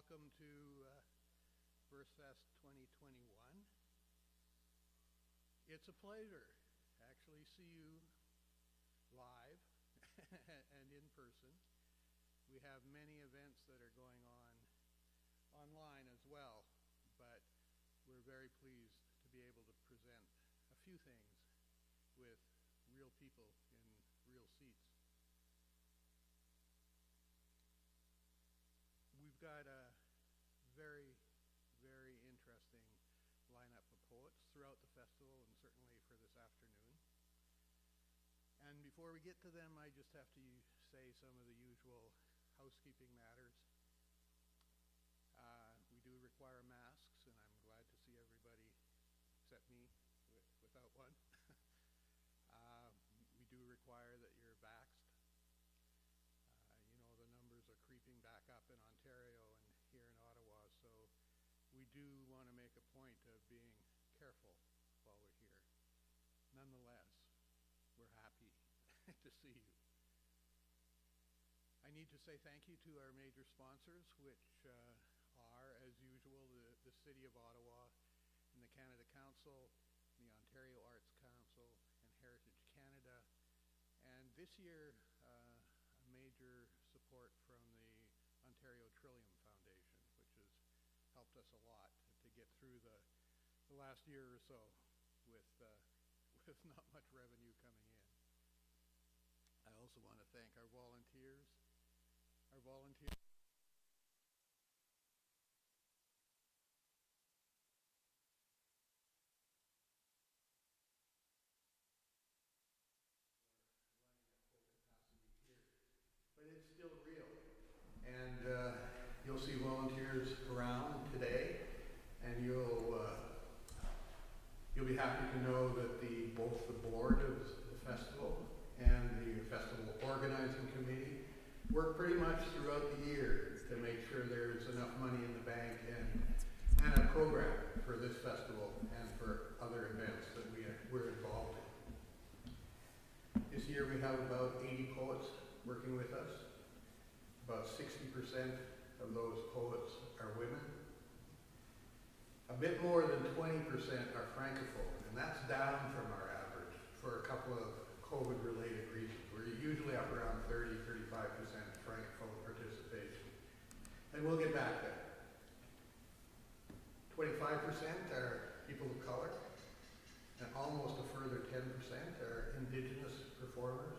welcome to VerseFest 2021. It's a pleasure to actually see you live and in person. We have many events that are going on online as well, but we're very pleased to be able to present a few things with real people in real seats. We've got a very, very interesting lineup of poets throughout the festival and certainly for this afternoon. And before we get to them, I just have to say some of the usual housekeeping matters. We do require masks, and I'm glad to see everybody except me without one. We do require that you're vaxxed. You know, the numbers are creeping back up in Ontario and here in Ottawa, so we do want to make a point of being careful while we're here. Nonetheless, we're happy to see you. I need to say thank you to our major sponsors, which are, as usual, the City of Ottawa and the Canada Council, the Ontario Arts Council, and Heritage Canada. And this year, a major support from the Ontario Trillium Foundation, which has helped us a lot to get through the last year or so with not much revenue coming in. I also want to thank our volunteers. But it's still real. And you'll see volunteers around today, and you'll be happy to know that both the board of the festival and the festival organizing committee work pretty much throughout the year to make sure there's enough money in the bank and a program for this festival and for other events that we're involved in. This year we have about 80 poets working with us. About 60% of those poets are women. A bit more than 20% are francophone, and that's down from our average for a couple of COVID-related reasons. We're usually up around 30-35% francophone participation. And we'll get back there. 25% are people of color, and almost a further 10% are Indigenous performers.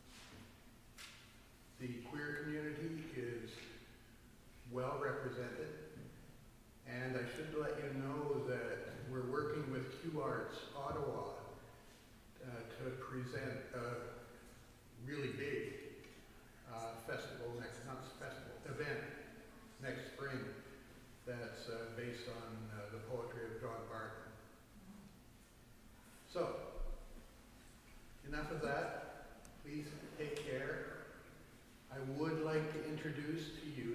The queer community is well represented, and I should let you know that we're working with Q-Arts Ottawa to present a really big event next spring that's based on the poetry of John Barton. So, enough of that. Please take care. I would like to introduce to you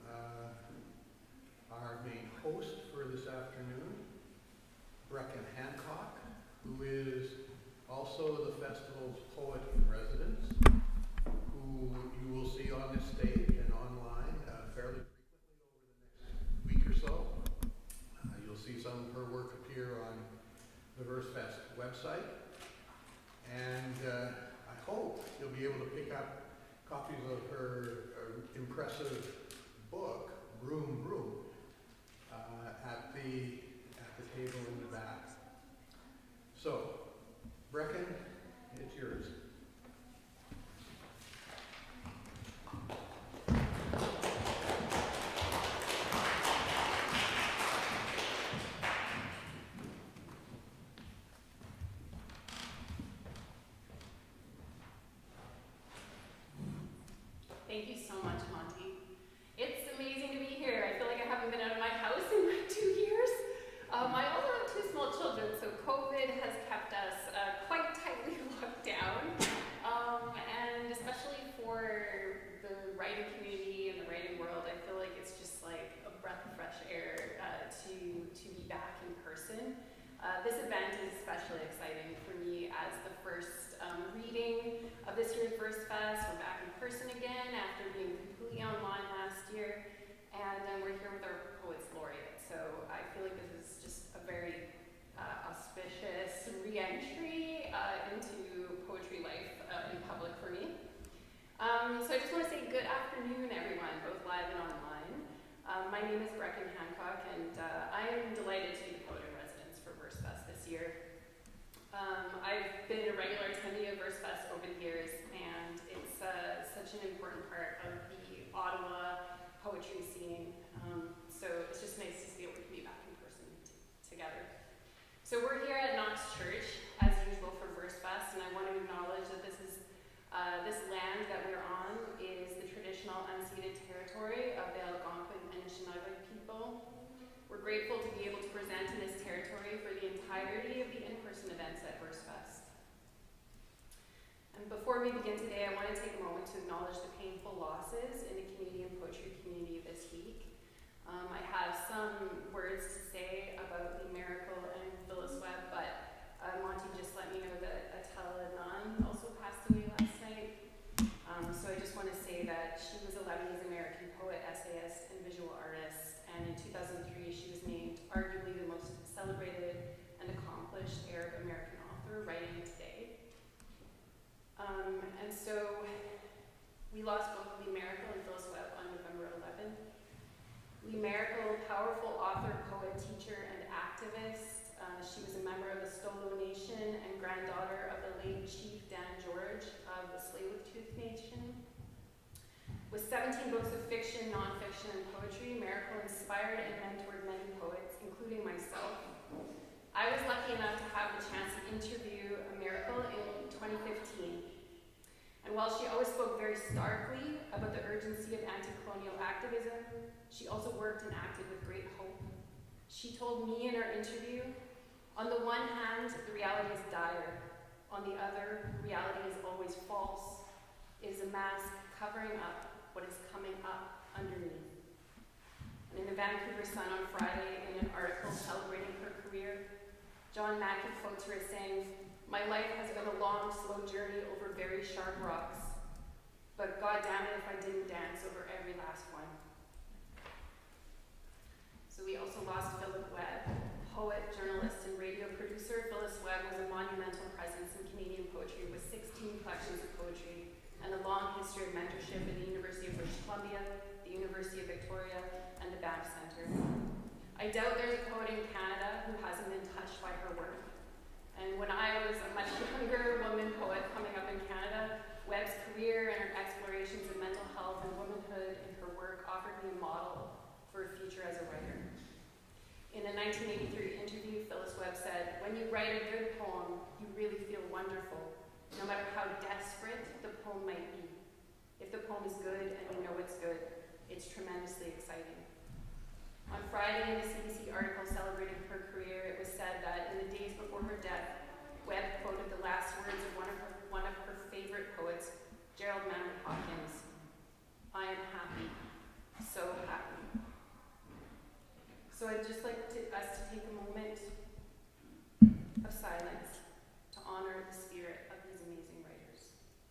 our main host for this afternoon, Brecken Hancock, who is also the festival's poet in residence, who you will see on this stage and online fairly frequently over the next week or so. You'll see some of her work appear on the VerseFest website, and I hope you'll be able to pick up copies of her impressive book, Broom Broom, at the table in the back. So, Brecken, it's yours. Thank you so much, Monty. It's amazing to be here. I feel like I haven't been out of my house in like 2 years. I also have 2 small children, so COVID has kept us quite tightly locked down. And especially for the writing community and the writing world, I feel like it's just like a breath of fresh air to be back in person. This event is especially exciting for me as the first reading of this year's VerseFest. We're back in person again after being completely online last year. And we're here with our my name is Brecken Hancock, and I am delighted to be the poet in residence for VerseFest this year. I've been a regular attendee of VerseFest over the years, and it's such an important part of the Ottawa poetry scene. So it's just nice to see that we can be back in person together. So we're here at Knox Church, as usual, for VerseFest, and I want to acknowledge that this land that we're on is the traditional unceded territory of the Algonquin and Anishinaabe people. We're grateful to be able to present in this territory for the entirety of the in-person events at VerseFest. And before we begin today, I want to take a moment to acknowledge the painful losses in the Canadian poetry community this week. I have some words to say about Lee Miracle and Phyllis Webb, but Monty just let me know that Atala Nunn also passed away last night. So I just want to say that she was a Lebanese American poet, essayist, and visual artist, and in 2003 she was named arguably the most celebrated and accomplished Arab American author writing today. And so we lost both Lee Miracle and Phyllis Webb on November 11th. Lee Miracle, powerful author, poet, teacher, and activist. She was a member of the Stolo Nation and granddaughter of the late Chief Dan George of the Tsleil-Waututh Nation. With 17 books of fiction, nonfiction, and poetry, Miracle inspired and mentored many poets, including myself. I was lucky enough to have the chance to interview Miracle in 2015. And while she always spoke very starkly about the urgency of anti-colonial activism, she also worked and acted with great hope. She told me in our interview, on the one hand, the reality is dire. On the other, reality is always false. It is a mask covering up what is coming up underneath. And in the Vancouver Sun on Friday, in an article celebrating her career, John Mackey quotes her as saying, "My life has been a long, slow journey over very sharp rocks, but God damn it if I didn't dance over every last one." So we also lost Philip Webb, poet, journalist, and radio producer. Phyllis Webb was a monumental presence in Canadian poetry with 16 collections of poetry and a long history of mentorship at the University of British Columbia, the University of Victoria, and the Banff Centre. I doubt there's a poet in Canada who hasn't been touched by her work. And when I was a much younger woman poet coming up in Canada, Webb's career and her explorations of mental health and womanhood in her work offered me a model for a future as a writer. In a 1983 interview, Phyllis Webb said, "When you write a good poem, you really feel wonderful, no matter how desperate the poem might be. If the poem is good and you know it's good, it's tremendously exciting." On Friday, in the CBC article celebrating her career, it was said that in the days before her death, Webb quoted the last words of one of her favorite poets, Gerald Manley Hopkins, "I am happy, so happy." So I'd just like us to take a moment of silence to honor the spirit of these amazing writers.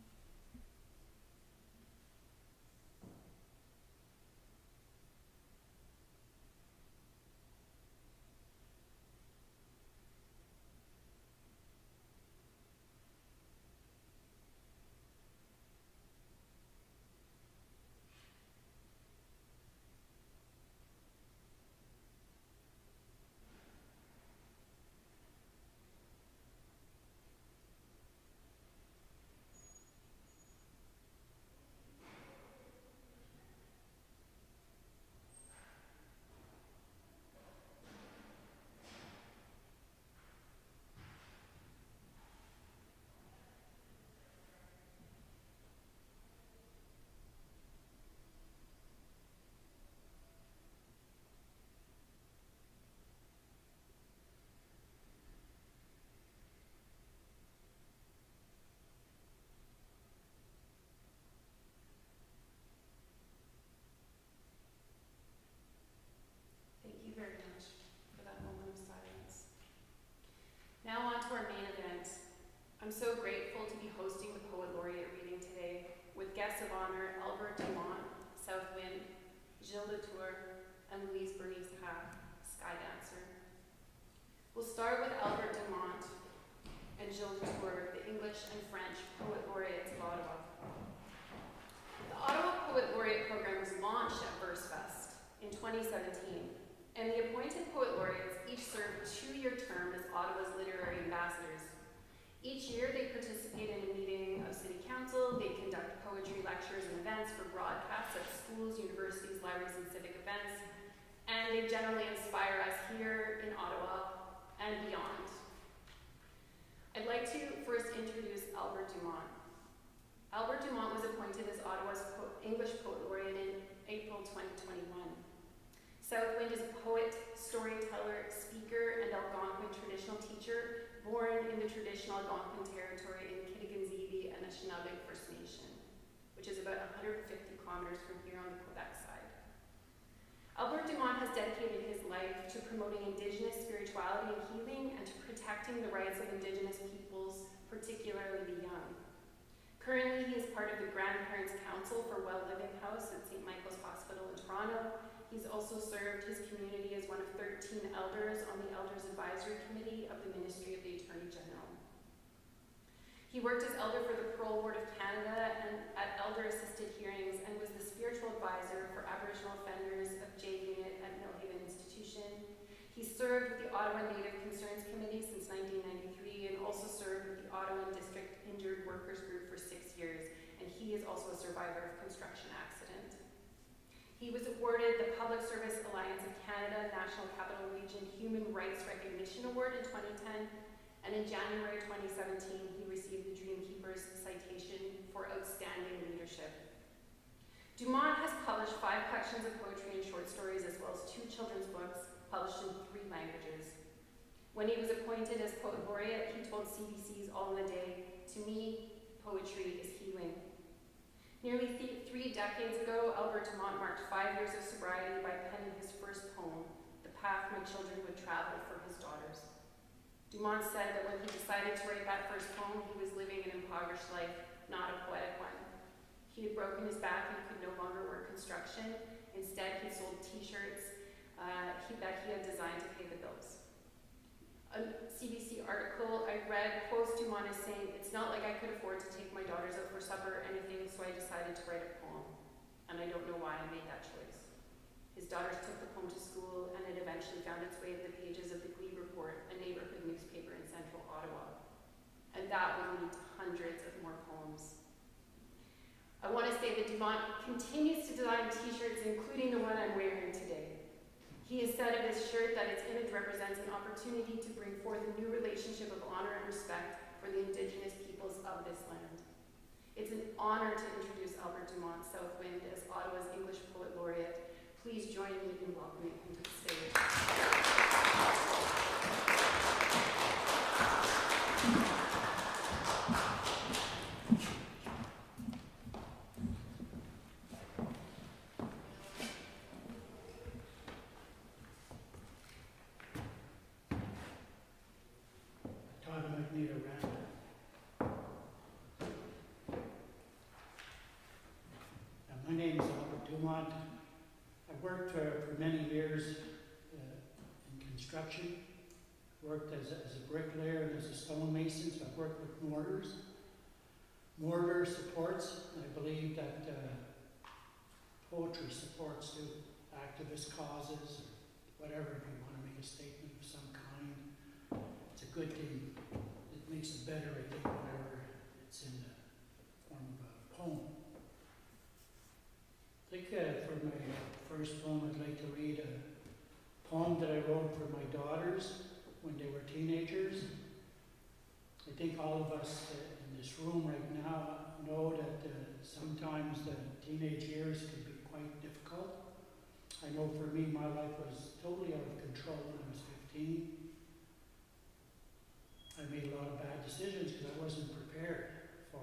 Now on to our main event. I'm so grateful to be hosting the Poet Laureate reading today with guests of honor Albert Dumont, Southwind, Gilles Latour, and Louise Bernice Ha, Sky Dancer. We'll start with Albert Dumont and Gilles Latour, the English and French Poet Laureates of Ottawa. The Ottawa Poet Laureate program was launched at VerseFest in 2017, and the appointed poet laureates each serve a 2-year term as Ottawa's literary ambassadors. Each year they participate in a meeting of City Council, they conduct poetry lectures and events for broadcasts at schools, universities, libraries, and civic events, and they generally inspire us here in Ottawa and beyond. I'd like to first introduce Albert Dumont. Albert Dumont was appointed as Ottawa's English Poet Laureate in April 2021. Southwind is a poet, storyteller, speaker, and Algonquin traditional teacher born in the traditional Algonquin territory in Kitiganzibi and Anishinaabe First Nation, which is about 150 kilometers from here on the Quebec side. Albert Dumont has dedicated his life to promoting Indigenous spirituality and healing and to protecting the rights of Indigenous peoples, particularly the young. Currently, he is part of the Grandparents' Council for Well Living House at St. Michael's Hospital in Toronto. He's also served his community as one of 13 elders on the Elders Advisory Committee of the Ministry of the Attorney General. He worked as elder for the Parole Board of Canada and at elder-assisted hearings and was the spiritual advisor for Aboriginal offenders of J Unit at Millhaven Institution. He served with the Ottawa Native Concerns Committee since 1993 and also served with the Ottawa District Injured Workers Group for 6 years, and he is also a survivor of construction accident. He was awarded the Public Service Alliance of Canada National Capital Region Human Rights Recognition Award in 2010, and in January 2017, he received the Dreamkeepers Citation for Outstanding Leadership. Dumont has published 5 collections of poetry and short stories, as well as 2 children's books published in 3 languages. When he was appointed as Poet Laureate, he told CBC's All in a Day, "To me, poetry is healing." Nearly 3 decades ago, Albert Dumont marked 5 years of sobriety by penning his first poem, "The Path My Children Would Travel," for his daughters. Dumont said that when he decided to write that first poem, he was living an impoverished life, not a poetic one. He had broken his back and could no longer work construction. Instead, he sold t-shirts that he had designed to pay the bills. A CBC article I read quotes Dumont as saying, "It's not like I could afford to take my daughters out for supper or anything, so I decided to write a poem. And I don't know why I made that choice." His daughters took the poem to school, and it eventually found its way to the pages of the Glebe Report, a neighborhood newspaper in central Ottawa. And that would lead to hundreds of more poems. I want to say that Dumont continues to design t-shirts, including the one I'm wearing today. He has said of his shirt that its image represents an opportunity to bring forth a new relationship of honor and respect for the Indigenous peoples of this land. It's an honor to introduce Albert Dumont Southwind as Ottawa's English Poet Laureate. Please join me in welcoming him to the stage. I thought I might need a round. My name is Albert Dumont. I worked for many years in construction. Worked as a bricklayer and as a stonemason, so I've worked with mortars. Mortar supports, and I believe that poetry supports too. Activist causes, whatever, if you want to make a statement of some kind. It's a good thing. It makes it better, I think, whenever it's in the form of a poem. I think for my first poem, I'd like to read a poem that I wrote for my daughters when they were teenagers. I think all of us in this room right now know that sometimes the teenage years can be quite difficult. I know for me, my life was totally out of control when I was 15. I made a lot of bad decisions because I wasn't prepared for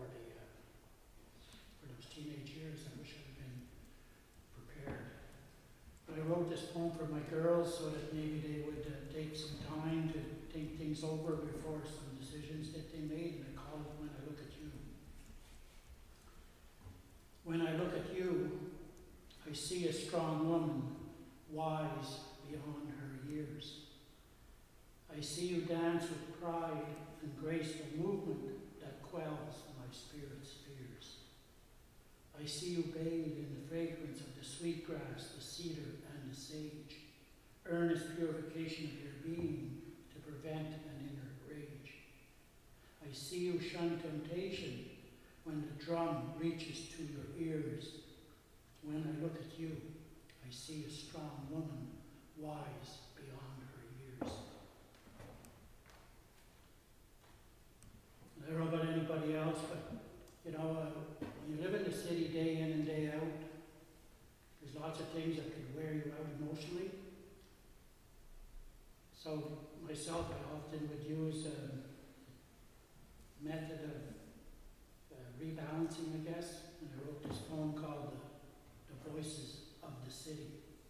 those teenage years. I wish I'd been prepared. But I wrote this poem for my girls so that maybe they would take some time to think things over before some decisions that they made, and I call it When I Look at You. When I look at you, I see a strong woman, wise beyond her years. I see you dance with pride and graceful movement that quells my spirit's fears. I see you bathe in the fragrance of the sweet grass, the cedar, and the sage, earnest purification of your being to prevent an inner rage. I see you shun temptation when the drum reaches to your ears. When I look at you, I see a strong woman, wise beyond her years. I don't know about anybody else, but you know, when you live in the city day in and day out, there's lots of things that can wear you out emotionally. So myself, I often would use a method of rebalancing, I guess, and I wrote this poem called The Voices of the City.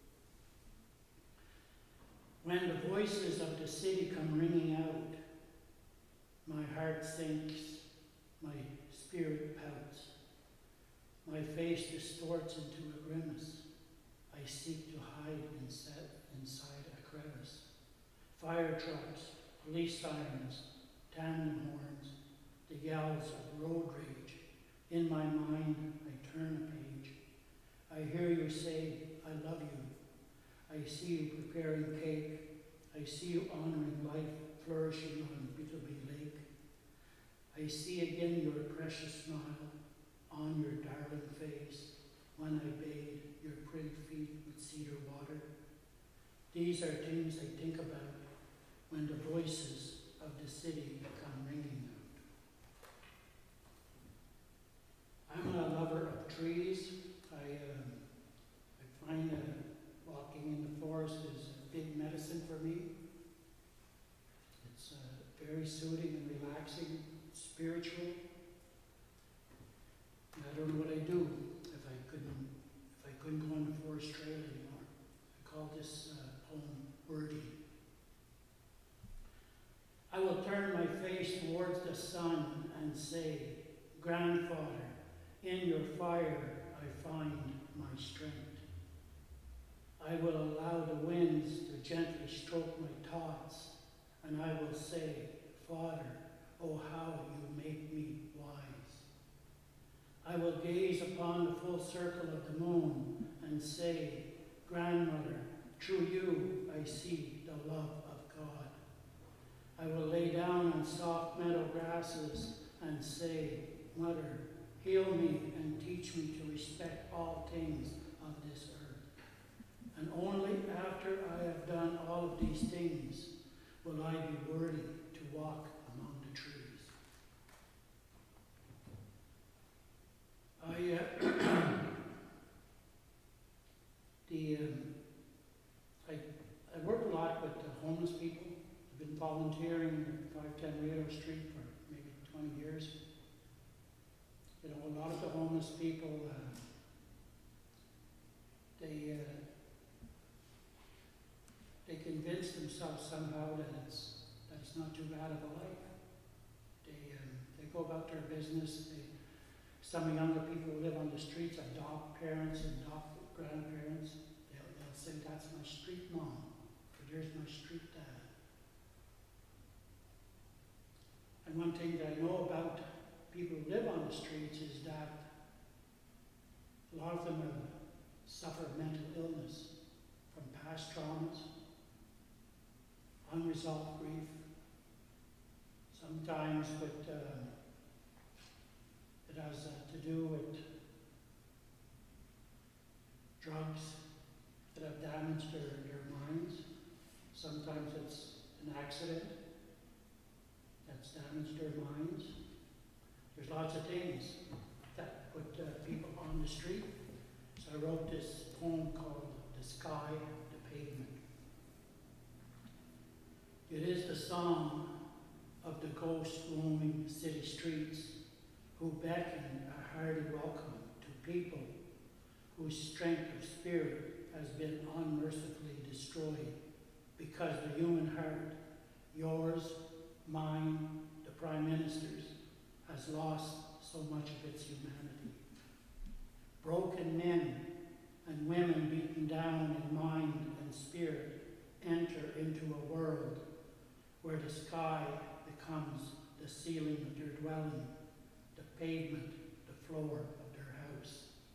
When the voices of the city come ringing out, my heart sinks, my spirit pouts, my face distorts into a grimace. I seek to hide inside a crevice. Fire trucks, police sirens, tandem horns, the yells of road rage. In my mind, I turn a page. I hear you say, I love you. I see you preparing cake. I see you honoring life, flourishing on Bitterby Lake. I see again your precious smile on your darling face when I bathe your pretty feet with cedar water. These are things I think about when the voices of the city come ringing out. I'm a lover of trees. I find walking in the forest is a big medicine for me. It's very soothing and relaxing, spiritual. And I don't know what I'd do if I couldn't go on the forest trail anymore. I call this poem Wordy. I will turn my face towards the sun and say, Grandfather, in your fire I find my strength. I will allow the winds to gently stroke my thoughts, and I will say, Father, oh how you make me wise. I will gaze upon the full circle of the moon and say, Grandmother, through you I see the love of God. I will lay down on soft meadow grasses and say, Mother, heal me and teach me to respect all things of this earth. And only after I have done all of these things will I be worthy to walk among the trees. I work a lot with homeless people. I've been volunteering at 510 Rio Street for maybe 20 years. You know, a lot of the homeless people, they convince themselves somehow that it's not too bad of a life. They go about their business. Some younger people who live on the streets adopt parents and adopt grandparents. They'll say, that's my street mom, or there's my street dad. And one thing that I know about people who live on the streets is that a lot of them suffer mental illness from past traumas, unresolved grief, sometimes it has to do with drugs that have damaged their minds. Sometimes it's an accident that's damaged their minds. There's lots of things that put people on the street. So I wrote this poem called The Sky, the Pavement. It is the song of the ghost roaming city streets who beckon a hearty welcome to people whose strength of spirit has been unmercifully destroyed because the human heart, yours, mine, the Prime Minister's, has lost so much of its humanity. Broken men and women beaten down in mind and spirit enter into a world where the sky becomes the ceiling of their dwelling, the pavement, the floor of their house.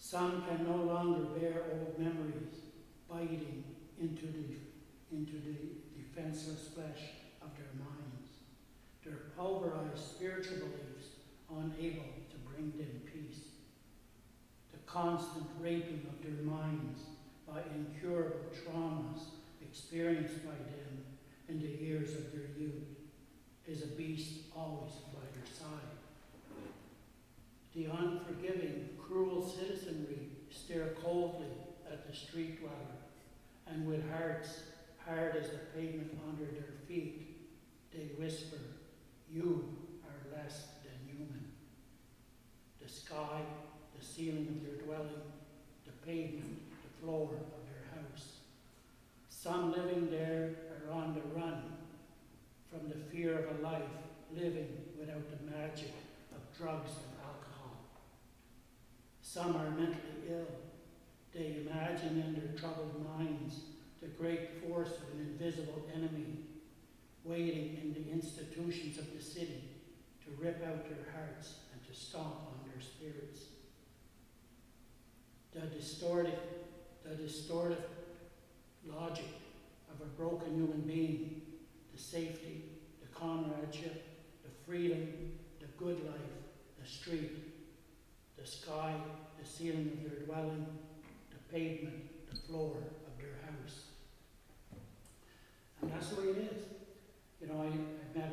Some can no longer bear old memories biting into the defenseless flesh of their minds. Their pulverized spiritual beliefs unable to bring them peace. The constant raping of their minds by incurable traumas experienced by them in the years of their youth is a beast always by their side. The unforgiving, cruel citizenry stare coldly at the street dweller, and with hearts hard as the pavement under their feet, they whisper, "You are less than human." The sky, the ceiling of their dwelling, the pavement, the floor of their house. Some living there are on the run from the fear of a life living without the magic of drugs and alcohol. Some are mentally ill. They imagine in their troubled minds the great force of an invisible enemy waiting in the institutions of the city to rip out their hearts and to stomp on their spirits. The distorted logic of a broken human being, the safety, the comradeship, the freedom, the good life, the street, the sky, the ceiling of their dwelling, the pavement, the floor of their house. And that's the way it is. You know, I met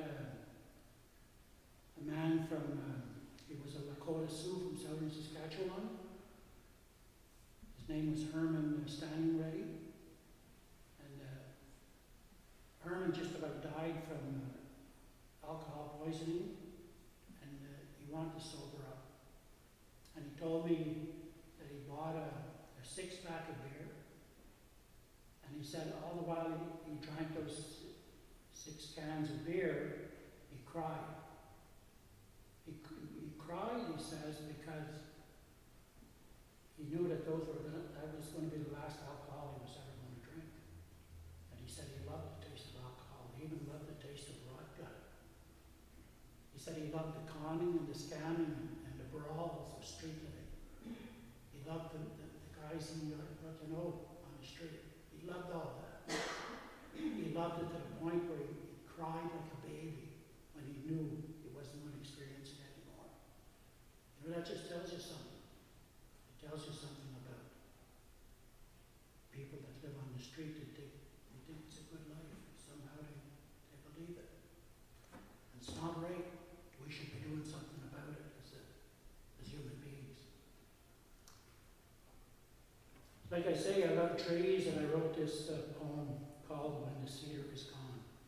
a man from, he was a Lakota Sioux from southern Saskatchewan. His name was Herman Standing Ready. And Herman just about died from alcohol poisoning, and he wanted to sober up. And he told me that he bought a six-pack of beer, and he said all the while he drank those 6 cans of beer, he cried. He cried, he says, because he knew that that was going to be the last alcohol he was ever going to drink. And he said he loved the taste of alcohol. He even loved the taste of vodka. He said he loved the conning and the scamming and the brawls of street living. He loved the guys he got to know on the street. He loved all that. He loved it to the point where he cried like a baby when he knew he wasn't going to experience it anymore. You know, that just tells you something. It tells you something about people that live on the street that think it's a good life. Somehow they believe it. And it's not right. We should be doing something about it as human beings. Like I say, I love trees, and I wrote this poem called When the Cedar is Gone.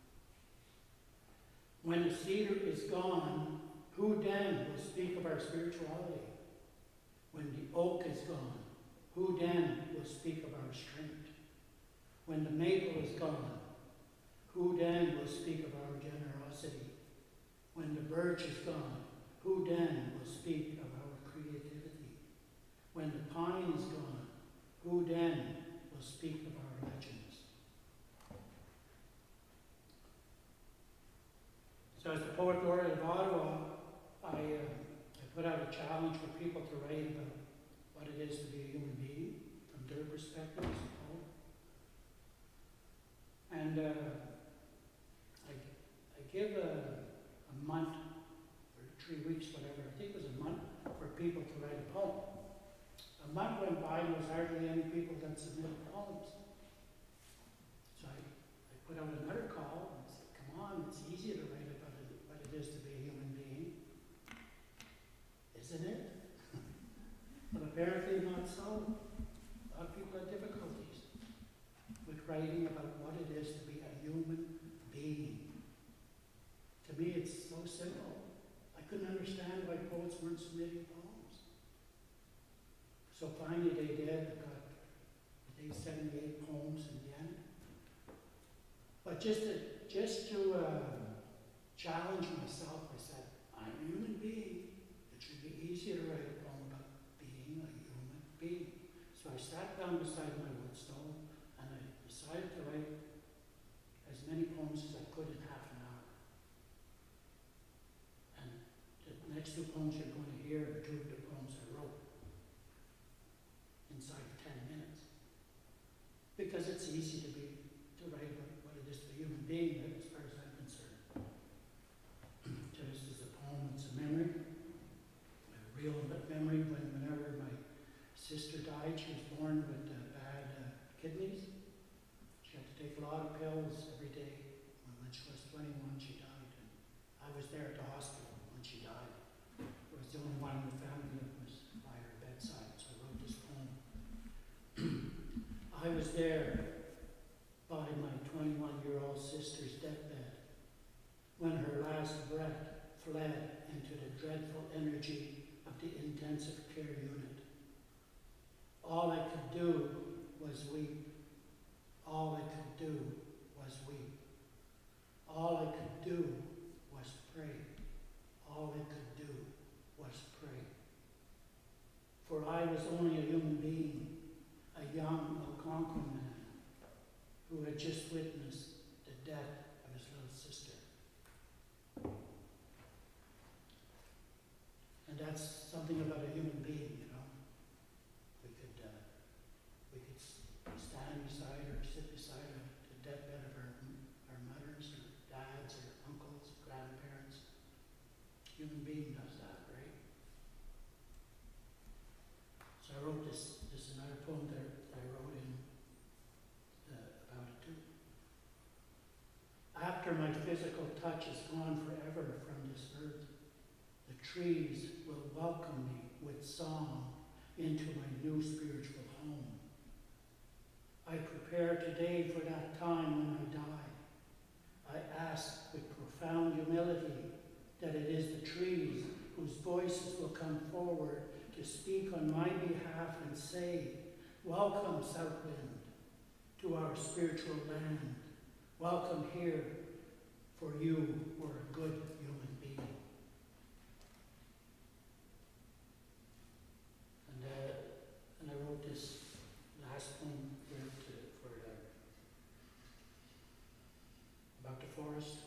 When the cedar is gone, who then will speak of our spirituality? When the oak is gone, who then will speak of our strength? When the maple is gone, who then will speak of our generosity? When the birch is gone, who then will speak of our creativity? When the pine is gone, who then will speak of our legends? So as the Poet Laureate of Ottawa, I put out a challenge for people to write about what it is to be a human being from their perspective as a poet. And I give a month, or 3 weeks, whatever, I think it was a month, for people to write a poem. A month went by and there was hardly any people that submitted poems. So I put out another call and said, come on, it's easier to write about what it is to be a human being. Isn't it? But apparently not so. A lot of people have difficulties with writing about what it is to be a human being. To me, it's so simple. I couldn't understand why poets weren't submitting poems. So finally they did. I got 78 poems in the end. But just to challenge myself, I said, I'm a human being. It should be easier to write a poem about being a human being. So I sat down beside my wood stove and I decided to write as many poems as I could in half an hour. And the next 2 poems you're going to hear are 2 of the poems I wrote. take a lot of pills every day. When she was 21, she died. And I was there at the hospital when she died. I was the only one in the family that was by her bedside, so I wrote this poem. I was there by my 21-year-old sister's deathbed when her last breath fled into the dreadful energy of the intensive care unit. All I could do was weep. All I could do was weep. All I could do was pray. All I could do was pray. For I was only a human being, a young Algonquin man who had just witnessed the death of his little sister. And that's something about a human being, you know. We could stand beside or sit beside the deathbed of our mothers or dads or uncles, grandparents. Human being does that, right? So I wrote this is another poem that I wrote in about it too. After my physical touch is gone forever from this earth, the trees will welcome me with song into my new spiritual home. I prepare today for that time when I die. I ask with profound humility that it is the trees whose voices will come forward to speak on my behalf and say, welcome, Southwind, to our spiritual land. Welcome here, for you were a good human being. And I wrote this last poem about the forest.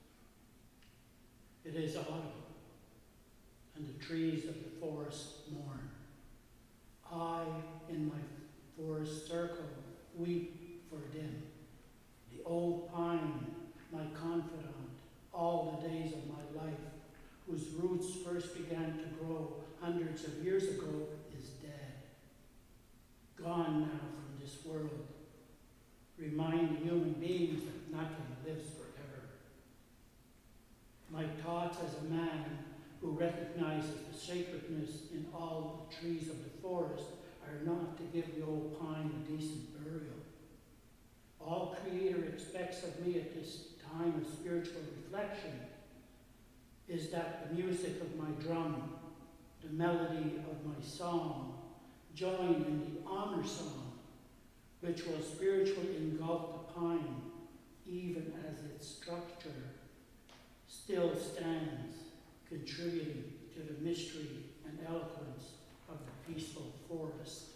It is autumn, and the trees of the forest mourn. I, in my forest circle, weep for them. The old pine, my confidant, all the days of my life, whose roots first began to grow hundreds of years ago, is dead. Gone now from this world, reminding human beings that nothing lives forever. My thoughts as a man who recognizes the sacredness in all the trees of the forest are not to give the old pine a decent burial. All Creator expects of me at this time of spiritual reflection is that the music of my drum, the melody of my song, join in the honor song, which will spiritually engulf the pine, even as its structure still stands, contributing to the mystery and eloquence of the peaceful forest.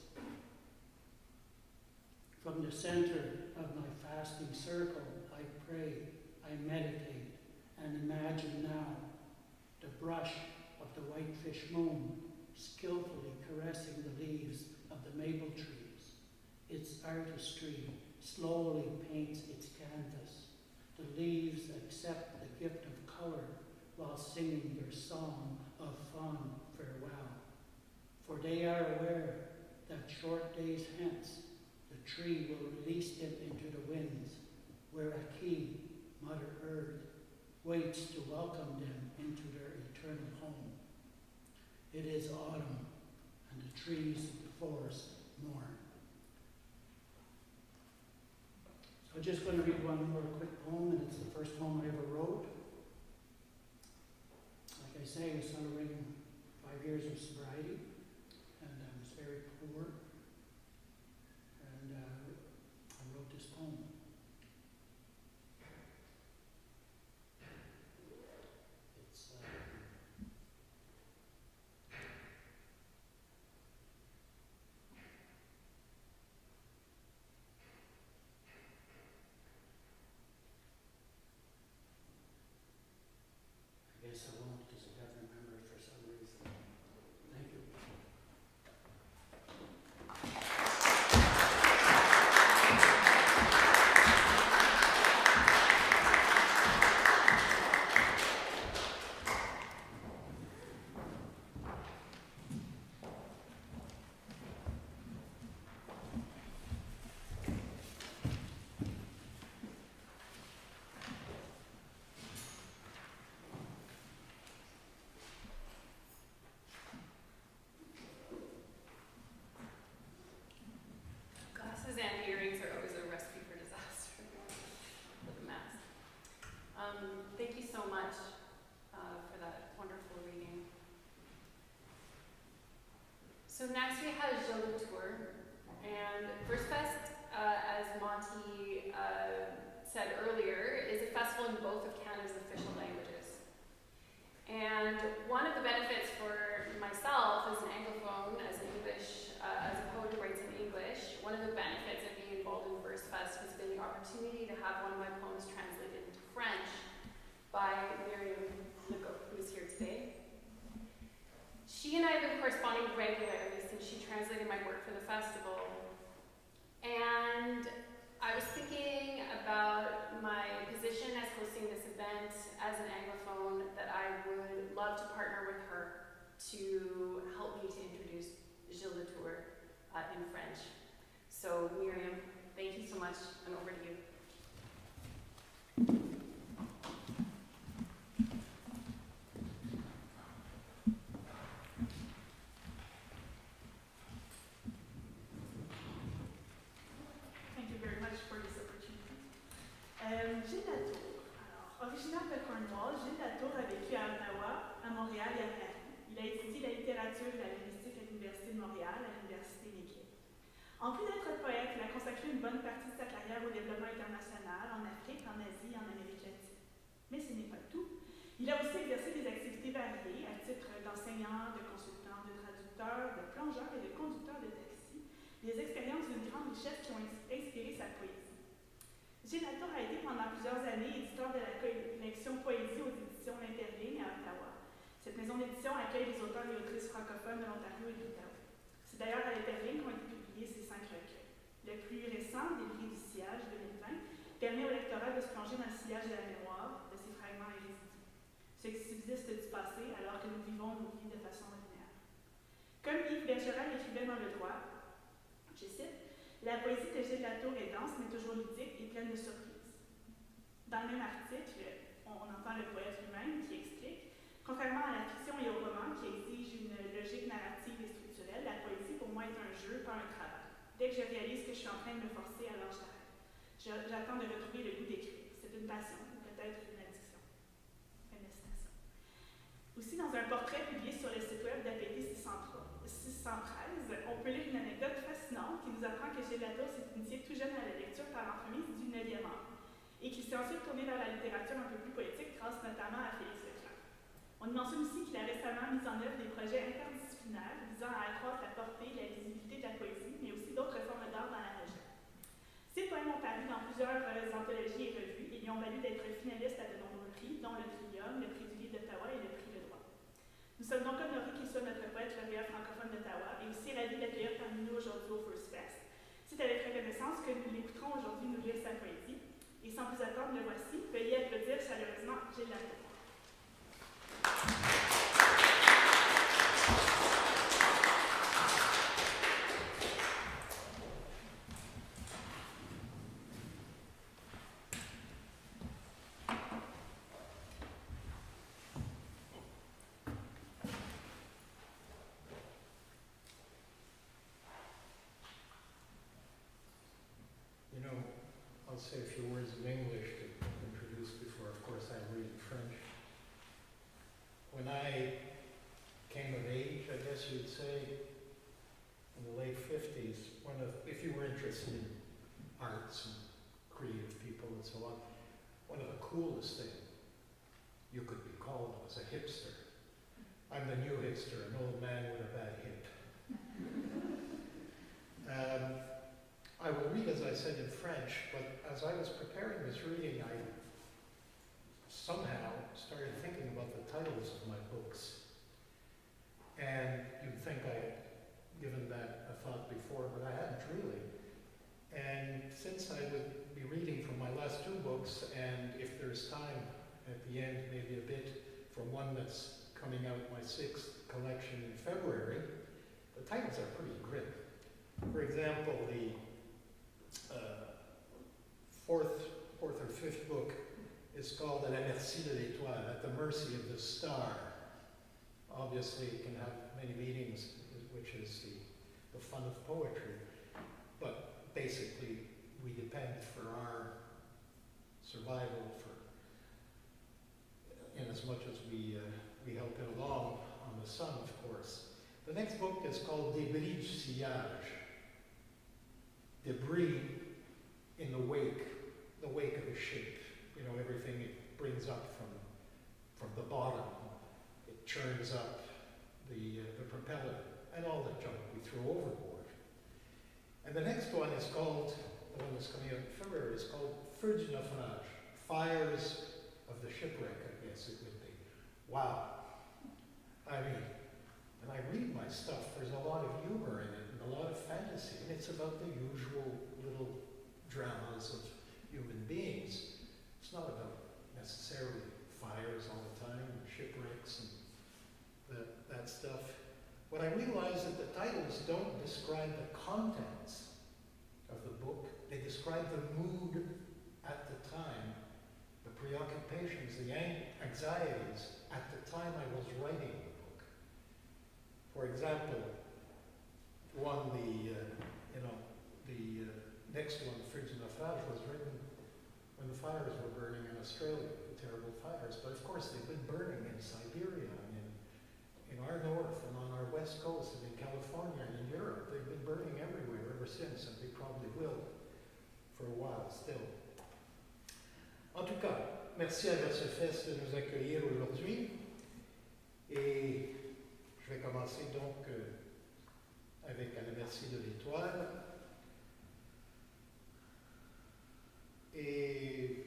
From the center of my fasting circle, I pray, I meditate, and imagine now the brush of the whitefish moon skillfully caressing the leaves of the maple trees. Its artistry slowly paints its canvas. The leaves accept the gift of color while singing their song of fond farewell. For they are aware that short days hence, the tree will release them into the winds, where Aki, Mother Earth, waits to welcome them into their eternal home. It is autumn, and the trees of the forest mourn. So I'm just going to read one more quick poem, and it's the first poem I ever wrote. Like I say, I was celebrating 5 years of sobriety, and I was very poor. And I wrote this poem. It's I guess I won't, because I can't remember it for some reason. Thank you. So next we have Gilles Latour, and First Fest, as Monty said earlier, is a festival in both of Canada's official languages. And one of the benefits for myself as an Anglophone, as a poet who writes in English, one of the benefits of being involved in First Fest has been the opportunity to have one of my poems translated into French by Miriam Legault, who is here today. She and I have been corresponding regularly since she translated my work for the festival. And I was thinking about my position as hosting this event as an Anglophone, that I would love to partner with her to help me to introduce Gilles Latour in French. So Miriam, thank you so much, and over to you. Gilles Latour. Alors, originaire de Cornwall, Gilles Latour a vécu à Ottawa, à Montréal et à Paris. Il a étudié la littérature et la linguistique à l'Université de Montréal, à l'Université McGill. En plus d'être poète, il a consacré une bonne partie de sa carrière au développement international, en Afrique, en Asie et en Amérique latine. Mais ce n'est pas tout. Il a aussi exercé des activités variées à titre d'enseignant, de consultant, de traducteur, de plongeur et de conducteur de taxi, des expériences d'une grande richesse qui ont inspiré sa poésie. Gilles Latour a été pendant plusieurs années éditeur de la collection Poésie aux éditions L'Interligne à Ottawa. Cette maison d'édition accueille les auteurs et autrices francophones de l'Ontario et de l'Outaouais. C'est d'ailleurs à L'Interligne qu'ont été publiés ces 5 recueils. Le plus récent, Débris du sillage 2020, permet au lectorat de se plonger dans le sillage de la mémoire, de ses fragments et résidus. Ce qui subsiste du passé alors que nous vivons nos vies de façon ordinaire. Comme Yves Bergerac l'écrivait dans Le Droit, je cite, la poésie de Gilles Latour est dense, mais toujours ludique et pleine de surprises. Dans le même article, on entend le poète lui-même qui explique, contrairement à la fiction et au roman qui exige une logique narrative et structurelle, la poésie pour moi est un jeu, pas un travail. Dès que je réalise que je suis en train de me forcer, alors j'arrête. J'attends de retrouver le goût d'écrire. C'est une passion, peut-être une addiction. Une destination. Aussi, dans un portrait publié sur le site web d'APT 613, on peut lire une anecdote fascinante qui nous apprend que Gilles Latour s'est initié tout jeune à la lecture par l'entremise du 9e art et qu'il s'est ensuite tourné vers la littérature un peu plus poétique grâce notamment à Félix Leclerc. On y mentionne aussi qu'il a récemment mis en œuvre des projets interdisciplinaires visant à accroître la portée et la visibilité de la poésie, mais aussi d'autres formes d'art dans la région. Ces poèmes ont paru dans plusieurs anthologies et revues et lui ont valu d'être finaliste à de nombreux prix, dont le Trillium, le prix du livre d'Ottawa et le prix Le Droit. Nous sommes donc honorés qu'il soit notre poète lauréat francophone d'Ottawa et aussi ravis de l'accueillir parmi nous aujourd'hui au First Fest. C'est avec reconnaissance que nous l'écouterons aujourd'hui nous lire sa poésie. Et sans plus attendre, le voici. Veuillez applaudir chaleureusement Gilles Latour. I'll say a few words in English to introduce before, of course, I read in French. When I came of age, I guess you'd say, in the late 50s, if you were interested in arts and creative people and so on, one of the coolest things you could be called was a hipster. I'm the new hipster, an old man with a bad hip. I will read, as I said, in French, but as I was preparing this reading, I somehow started thinking about the titles of my books. And you'd think I had given that a thought before, but I hadn't really. And since I would be reading from my last 2 books, and if there's time at the end, maybe a bit from one that's coming out, my 6th collection in February, the titles are pretty grim. For example, the fourth or 5th book is called À la merci de l'étoile, At the Mercy of the Star. Obviously, it can have many meanings, which is the fun of poetry, but basically, we depend for our survival, in as much as we help it along on the sun, of course. The next book is called Débris du sillage. Debris in the wake of a ship. You know, everything it brings up from the bottom. It churns up the propeller and all the junk we throw overboard. And the next one is called, the one that's coming out in February, is called Feu du naufrage, Fires of the Shipwreck, I guess it would be. Wow. I mean, when I read my stuff, there's a lot of humor in it and a lot of fantasy, and it's about the usual little dramas of human beings. It's not about necessarily fires all the time, and shipwrecks and that stuff. What I realize that the titles don't describe the contents of the book. They describe the mood at the time, the preoccupations, the anxieties at the time I was writing the book. For example, the next one, Feu du naufrage, was written when the fires were burning in Australia, the terrible fires. But of course, they've been burning in Siberia and in our north and on our west coast and in California and in Europe. They've been burning everywhere ever since, and they probably will for a while still. En tout cas, merci à VerseFest de nous accueillir aujourd'hui. Et je vais commencer donc avec À la merci de l'étoile. Et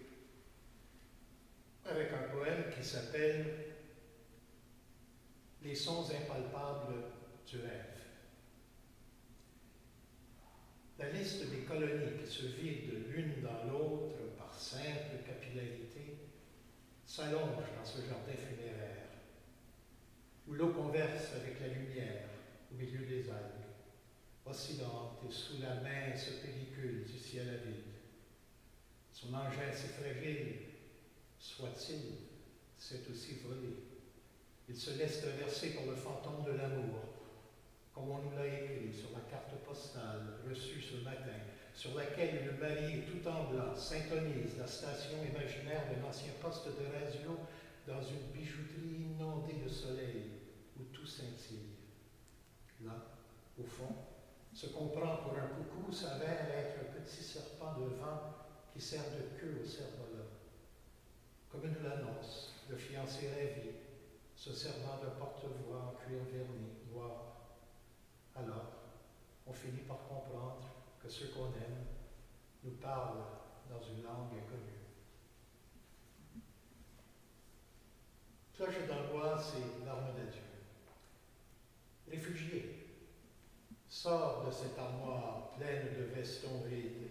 avec un poème qui s'appelle Les sons impalpables du rêve. La liste des colonies qui se vident l'une dans l'autre par simple capillarité s'allonge dans ce jardin funéraire, où l'eau converse avec la lumière au milieu des algues, oscillante et sous la mince pellicule du ciel avide. Son engin si fragile soit-il, c'est aussi volé. Il se laisse traverser par le fantôme de l'amour, comme on nous l'a écrit sur la carte postale reçue ce matin, sur laquelle une mariée tout en blanc syntonise la station imaginaire d'un ancien poste de radio dans une bijouterie inondée de soleil où tout scintille. Là, au fond, ce qu'on prend pour un coucou s'avère être un petit serpent de vent qui sert de queue au cerf-volant. Comme une lannonce de fiancé rêvé, se servant d'un porte-voix en cuir verni, noir. Alors, on finit par comprendre que ceux qu'on aime nous parlent dans une langue inconnue. Cloche d'angoisse et larmes d'adieu. Réfugié, sors de cette armoire pleine de vestons vides.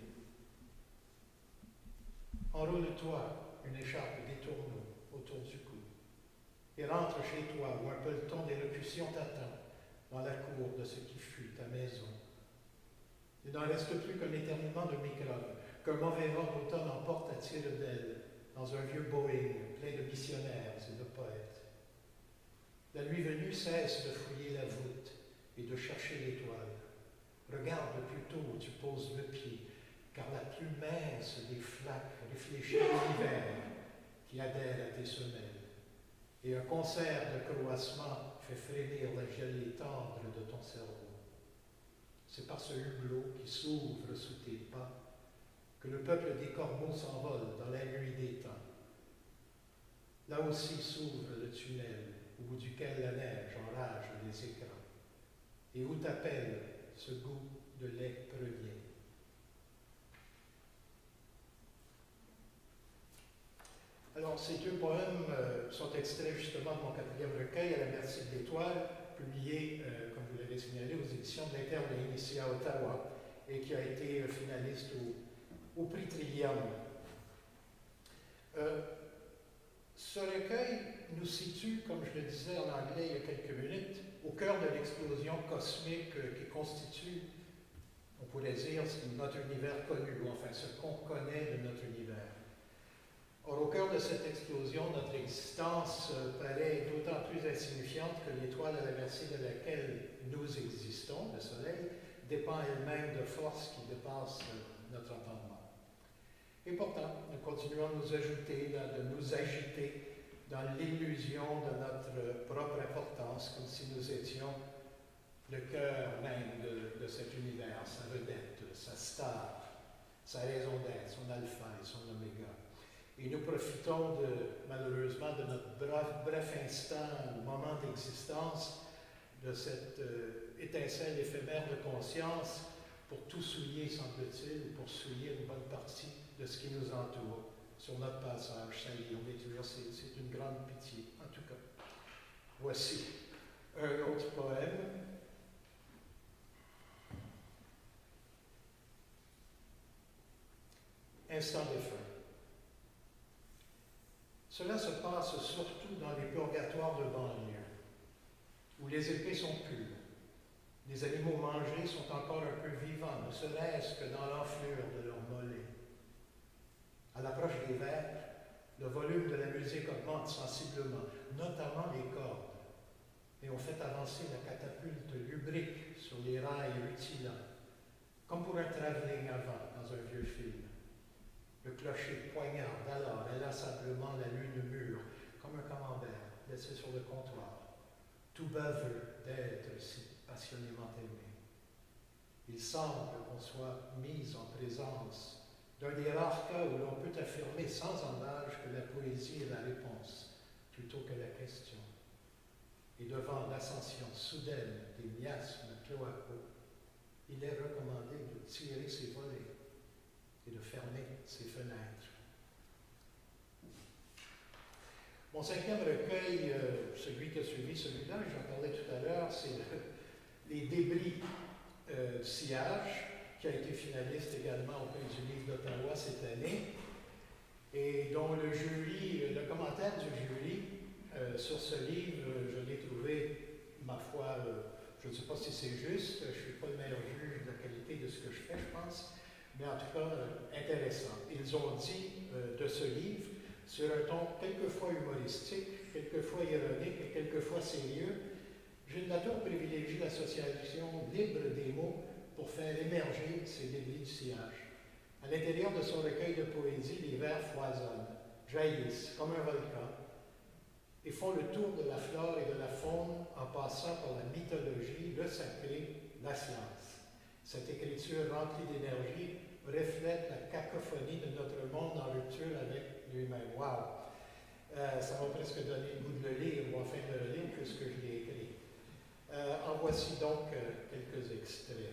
Enroule-toi une écharpe des tourneaux autour du cou et rentre chez toi où un peloton d'élocution t'attend dans la cour de ce qui fut ta maison. Il n'en reste plus qu'un éternuement de microbes, qu'un mauvais vent d'automne emporte à tire-d'aile dans un vieux Boeing plein de missionnaires et de poètes. La nuit venue cesse de fouiller la voûte et de chercher l'étoile. Regarde plutôt où tu poses le pied, car la plus mince des flaques réfléchit l'hiver qui adhère à tes semelles. Et un concert de croassement fait frémir la gelée tendre de ton cerveau. C'est par ce hublot qui s'ouvre sous tes pas que le peuple des corbeaux s'envole dans la nuit des temps. Là aussi s'ouvre le tunnel au bout duquel la neige enrage les écrans et où t'appelle ce goût de lait premier. Alors, ces deux poèmes sont extraits justement de mon 4e recueil, À la merci de l'étoile, publié, comme vous l'avez signalé, aux éditions de l'Interne ici à Ottawa, et qui a été finaliste au prix Trillium. Ce recueil nous situe, comme je le disais en anglais il y a quelques minutes, au cœur de l'explosion cosmique qui constitue, on pourrait dire, notre univers connu, ou enfin ce qu'on connaît de notre univers. Or, au cœur de cette explosion, notre existence paraît d'autant plus insignifiante que l'étoile à la merci de laquelle nous existons, le Soleil, dépend elle-même de forces qui dépassent notre entendement. Et pourtant, nous continuons de nous agiter dans l'illusion de notre propre importance, comme si nous étions le cœur même de cet univers, sa vedette, sa star, sa raison d'être, son alpha et son oméga. Et nous profitons malheureusement de notre bref instant, moment d'existence, de cette étincelle éphémère de conscience pour tout souiller, semble-t-il, pour souiller une bonne partie de ce qui nous entoure sur notre passage. Ça y est, on est c'est une grande pitié, en tout cas. Voici un autre poème. Instant de fin. Cela se passe surtout dans les purgatoires de banlieue, où les épées sont pures. Les animaux mangés sont encore un peu vivants, ne serait-ce que dans l'enflure de leurs mollets. À l'approche des vers, le volume de la musique augmente sensiblement, notamment les cordes, et on fait avancer la catapulte lubrique sur les rails rutilants, comme pour un travelling avant dans un vieux film. Le clocher poignarde alors inlassablement la lune mûre, comme un camembert laissé sur le comptoir, tout baveux d'être si passionnément aimé. Il semble qu'on soit mis en présence d'un des rares cas où l'on peut affirmer sans embâche que la poésie est la réponse plutôt que la question. Et devant l'ascension soudaine des miasmes cloacaux, il est recommandé de tirer ses volets et de fermer ses fenêtres. Mon cinquième recueil, celui qui a suivi celui-là, j'en parlais tout à l'heure, c'est les débris du sillage, qui a été finaliste également au Prix du Livre d'Ottawa cette année, et dont le jury, le commentaire du jury sur ce livre, je l'ai trouvé, ma foi, je ne sais pas si c'est juste, je ne suis pas le meilleur juge de la qualité de ce que je fais, je pense, mais en tout cas, intéressant. Ils ont dit de ce livre, sur un ton quelquefois humoristique, quelquefois ironique et quelquefois sérieux, j'ai de nature privilégié l'association libre des mots pour faire émerger ces débris du sillage. À l'intérieur de son recueil de poésie, les vers foisonnent, jaillissent comme un volcan et font le tour de la flore et de la faune en passant par la mythologie, le sacré, la science. Cette écriture remplie d'énergie reflète la cacophonie de notre monde en rupture avec lui-même. Wow! Ça m'a presque donné le goût de le lire, ou enfin de le lire, puisque je l'ai écrit. En voici donc quelques extraits.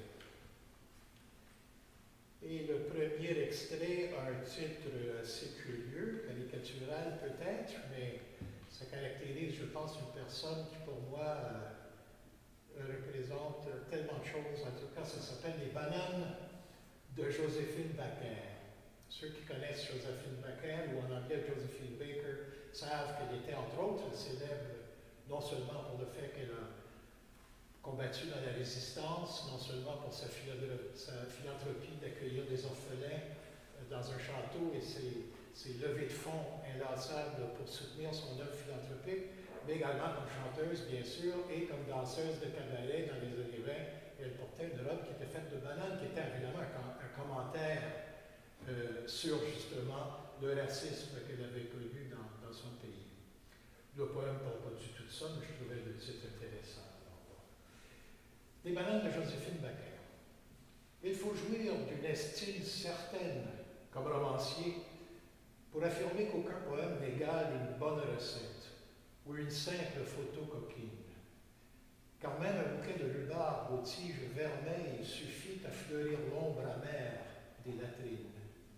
Et le premier extrait a un titre assez curieux, caricatural peut-être, mais ça caractérise, je pense, une personne qui, pour moi, représente tellement de choses. En tout cas, ça s'appelle Les bananes de Joséphine Baker. Ceux qui connaissent Joséphine Baker, ou en anglais Josephine Baker, savent qu'elle était entre autres célèbre non seulement pour le fait qu'elle a combattu dans la résistance, non seulement pour sa philanthropie d'accueillir des orphelins dans un château et ses levées de fonds inlassables pour soutenir son œuvre philanthropique, mais également comme chanteuse, bien sûr, et comme danseuse de cabaret dans les années 20. Elle portait une robe qui était faite de bananes, qui était évidemment un commentaire sur justement le racisme qu'elle avait connu dans son pays. Le poème ne parle pas du tout de ça, mais je trouvais le titre intéressant. Les bananes de Joséphine Baker. Il faut jouir d'une estime certaine comme romancier pour affirmer qu'aucun poème n'égale une bonne recette ou une simple photocopie. Car même un bouquet de rhubarbe aux tiges vermeilles suffit à fleurir l'ombre amère des latrines.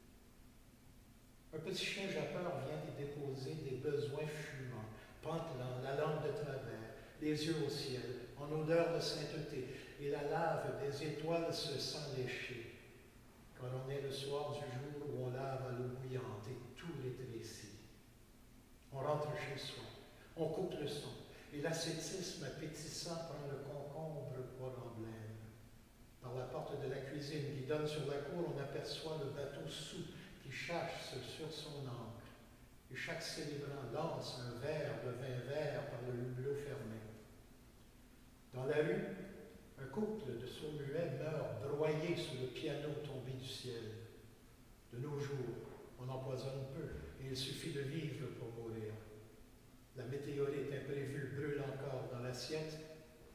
Un petit chien jappeur vient y déposer des besoins fumants, pantelant, la langue de travers, les yeux au ciel, en odeur de sainteté, et la lave des étoiles se sent lécher. Quand on est le soir du jour où on lave à l'eau bouillante et tout rétrécit. On rentre chez soi, on coupe le son, et l'ascétisme appétissant prend le concombre pour emblème. Par la porte de la cuisine qui donne sur la cour, on aperçoit le bateau sous qui chasse sur son ancre. Et chaque célébrant lance un verre de vin vert par le hublot fermé. Dans la rue, un couple de sourds-muets meurt broyé sous le piano tombé du ciel. De nos jours, on empoisonne peu, et il suffit de vivre pour mourir. La météorite imprévue brûle encore dans l'assiette,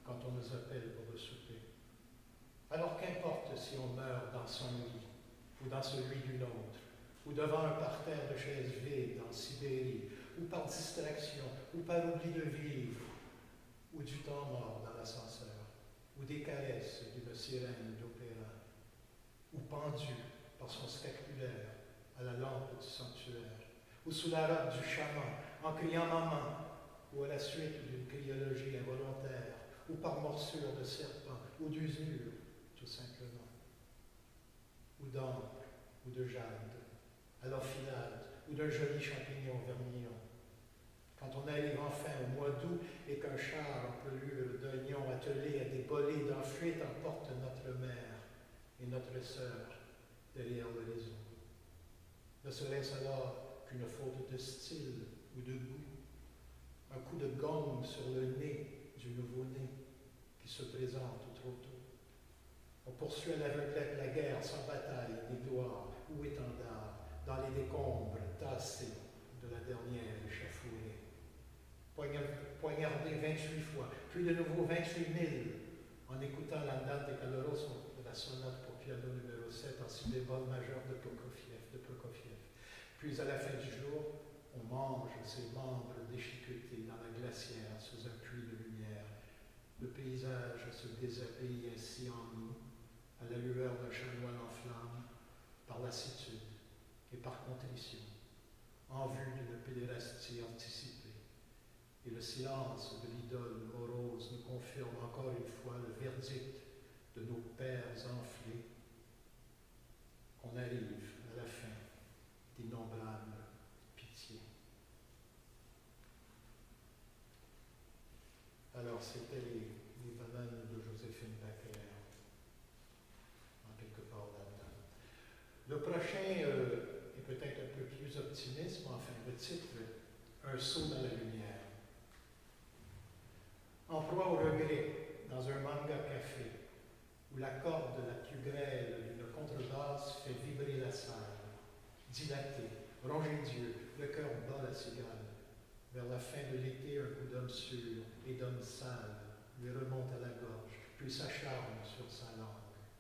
quand on nous appelle pour le souper. Alors qu'importe si on meurt dans son lit, ou dans celui d'une autre, ou devant un parterre de chaises vides en Sibérie, ou par distraction, ou par oubli de vivre, ou du temps mort dans l'ascenseur, ou des caresses d'une sirène d'opéra, ou pendu par son scapulaire à la lampe du sanctuaire, ou sous la robe du chaman en criant maman, ou à la suite d'une criologie involontaire, ou par morsure de serpent, ou d'usure, tout simplement, ou d'ambre, ou de jade, à l'enfilade, ou d'un joli champignon vermillon. Quand on arrive enfin au mois d'août et qu'un char en pelure d'oignon attelé à des bolets d'en fuite emporte notre mère et notre sœur derrière l'horizon. Ne serait-ce alors qu'une faute de style ou de goût, un coup de gomme sur le nez du nouveau-né qui se présente trop tôt. On poursuit à l'aveuglette la guerre sans bataille ni gloire ou étendard dans les décombres tassés de la dernière échafaudée. Poignardé 28 fois, puis de nouveau 28 000, en écoutant l'andante caloroso de la sonate pour piano numéro 7 en si bémol majeur de Prokofiev. Puis à la fin du jour, on mange ses membres déchiquetés dans la glacière sous un puits de lumière. Le paysage se déshabille ainsi en nous, à la lueur d'un chanoine en flammes, par lassitude et par contrition, en vue d'une pédérastie anticipée. Et le silence de l'idole morose nous confirme encore une fois le verdict de nos pères enflés, qu'on arrive à la fin d'innombrables pitiés. Alors, c'était les bananes de Joséphine Baker, en quelque part là-dedans. Le prochain est peut-être un peu plus optimiste, mais enfin, le titre, Un saut dans la lumière. En proie au regret, dans un manga café, où la corde la plus grêle d'une contrebasse fait vibrer la salle, dilatée, rongée d'yeux, le cœur bat la cigale. Vers la fin de l'été, un coup d'homme sûr et d'homme sale lui remonte à la gorge, puis s'acharne sur sa langue.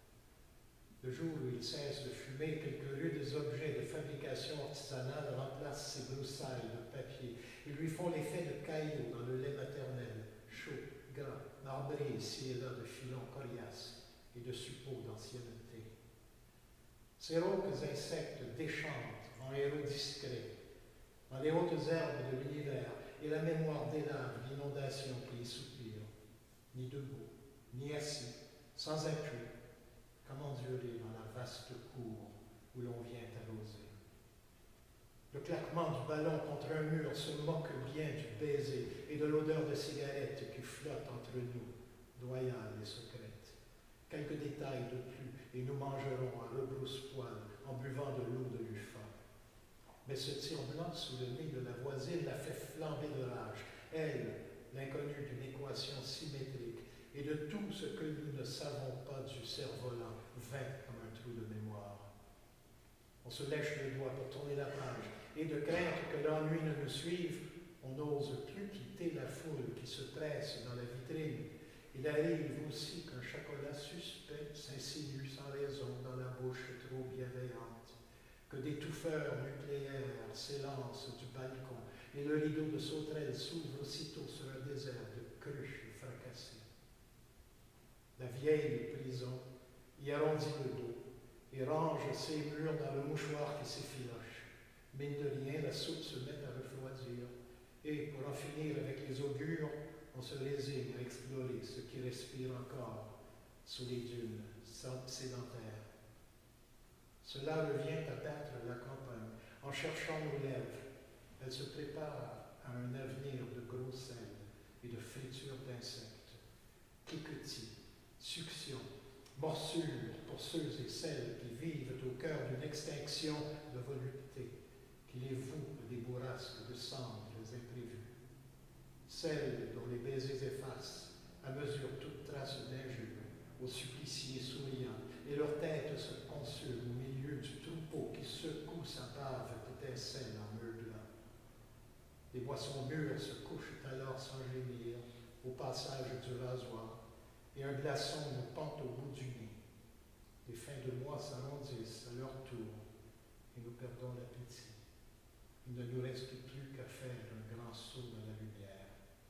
Le jour où il cesse de fumer, quelques rudes objets de fabrication artisanale remplacent ses broussailles de papier et lui font l'effet de caillots dans le lait maternel, chaud, gras, marbré ici et là de filons coriaces et de suppôts d'ancienneté. Ces rauques insectes déchantent en héros discrets, dans les hautes herbes de l'univers, et la mémoire délave l'inondation qui y soupire. Ni debout, ni assis, sans appui, comme enduré dans la vaste cour où l'on vient arroser. Le claquement du ballon contre un mur se moque bien du baiser et de l'odeur de cigarette qui flotte entre nous, loyale et secrète. Quelques détails de plus, et nous mangerons à rebrousse-poil en buvant de l'eau de l'UFA. Mais ce tire-blanc sous le nez de la voisine la fait flamber de rage. Elle, l'inconnue d'une équation symétrique, et de tout ce que nous ne savons pas du cerf-volant, vain comme un trou de mémoire. On se lèche les doigts pour tourner la page, et de crainte que l'ennui ne nous suive, on n'ose plus quitter la foule qui se presse dans la vitrine. Il arrive aussi qu'un chocolat suspect s'insinue sans raison dans la bouche trop bienveillante, que des touffeurs nucléaires s'élancent du balcon, et le rideau de sauterelles s'ouvre aussitôt sur un désert de cruches fracassées. La vieille prison y arrondit le dos et range ses murs dans le mouchoir qui s'effiloche. Mine de rien, la soupe se met à refroidir. Et pour en finir avec les augures, on se résigne à explorer ce qui respire encore sous les dunes sédentaires. Cela revient à battre la campagne en cherchant nos lèvres. Elle se prépare à un avenir de gros sel et de friture d'insectes. Cliquetis, succion, morsure pour ceux et celles qui vivent au cœur d'une extinction de volupté, qui les voue à des bourrasques de cendres imprévues. Celles dont les baisers effacent, à mesure toute trace d'injure, aux suppliciés souriants, et leur tête se consume au milieu du troupeau qui secoue sa bave d'étincelles en meuglant. Les boissons mûres se couchent alors sans gémir, au passage du rasoir, et un glaçon nous pend au bout du nez. Les fins de mois s'arrondissent à leur tour, et nous perdons l'appétit. Il ne nous reste plus qu'à faire un grand saut dans la lumière.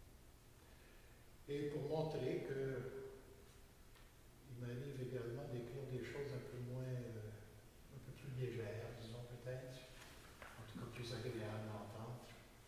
Et pour montrer que il m'arrive également d'écrire des choses un peu moins, un peu plus légères, disons peut-être, en tout cas plus agréables à entendre.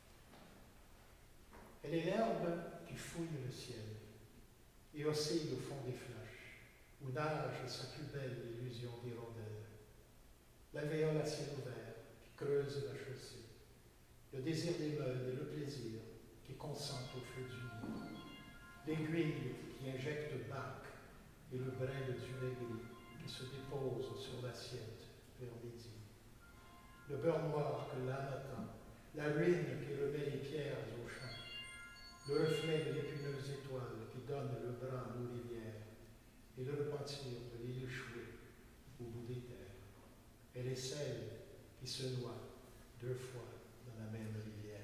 Elle est l'herbe qui fouille le ciel et oscille au fond des flèches, où nage sa plus belle illusion d'hirondelle. L'alvéole à ciel ouvert qui creuse la chaussée, le désir d'émeule et le plaisir qui consentent au feu du nid, l'aiguille qui injecte bac et le brin de duvet gris qui se dépose sur l'assiette vers midi, le beurre noir que l'âme attend, la ruine qui remet les pierres au champ, le reflet de l'épineuse étoile qui donne le bras à nos rivières, et le repentir de l'île échouée au bout des terres. Elle est celle qui se noie 2 fois dans la même rivière.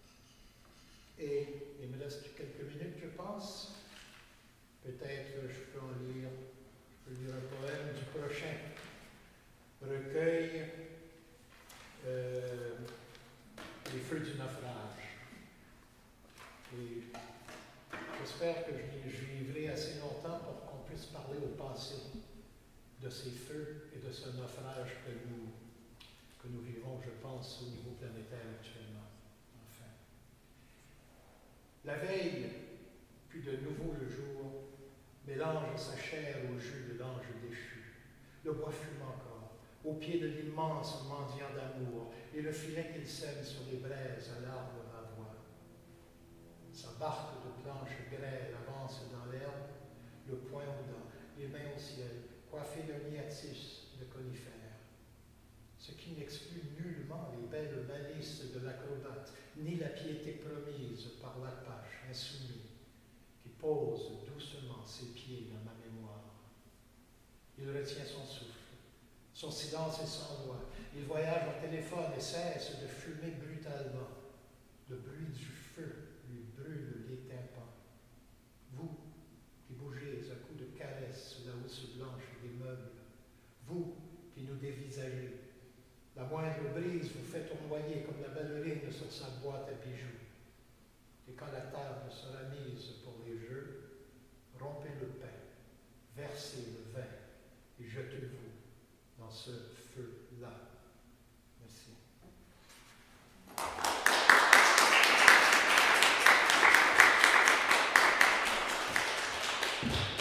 Et il me reste quelques minutes, je pense. Peut-être je peux lire un poème du prochain recueil, Les feux du naufrage. Et j'espère que je vivrai assez longtemps pour qu'on puisse parler au passé de ces feux et de ce naufrage que nous vivons, je pense, au niveau planétaire actuellement. Enfin. La veille, puis de nouveau le jour, mélange sa chair au jus de l'ange déchu. Le bois fume encore, au pied de l'immense mendiant d'amour, et le filet qu'il sème sur les braises à l'arbre ravois. Sa barque de planche grêle avance dans l'herbe, le poing aux dents, les mains au ciel, coiffé d'un hiatus de conifères. Ce qui n'exclut nullement les belles malices de l'acrobate, ni la piété promise par l'Apache insoumis, qui pose doucement ses pieds dans ma mémoire. Il retient son souffle. Son silence est sans loi. Il voyage au téléphone et cesse de fumer brutalement. Le bruit du feu lui brûle les tympans. Vous, qui bougez à coups de caresses sous la housse blanche des meubles, vous qui nous dévisagez, la moindre brise vous fait tournoyer comme la ballerine sur sa boîte à bijoux. Et quand la table sera mise pour les jeux, rompez le pain, versez le vin et jetez-vous dans ce feu-là. Merci.